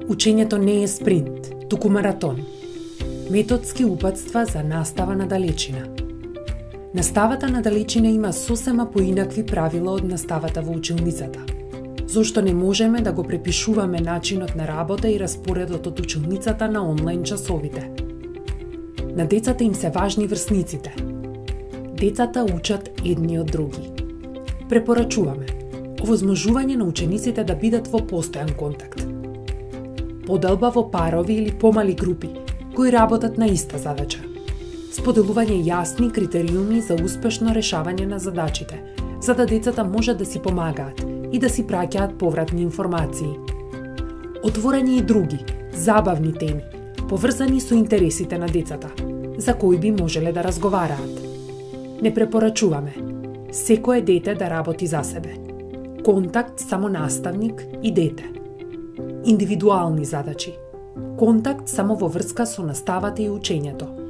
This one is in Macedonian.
Учењето не е спринт, туку маратон. Методски упатства за настава на далечина. Наставата на далечина има сосема поинакви правила од наставата во училницата. Зошто не можеме да го препишуваме начинот на работа и распоредот од училницата на онлайн часовите? На децата им се важни врсниците. Децата учат едни од други. Препорачуваме овозможување на учениците да бидат во постојан контакт. Поделба во парови или помали групи кои работат на иста задача. Споделување јасни критериуми за успешно решавање на задачите, за да децата можат да си помагаат и да си праќаат повратни информации. Отворени и други, забавни теми, поврзани со интересите на децата, за кои би можеле да разговараат. Не препорачуваме секое дете да работи за себе. Контакт само наставник и дете. Индивидуални задачи. Контакт само во врска со наставата и учењето.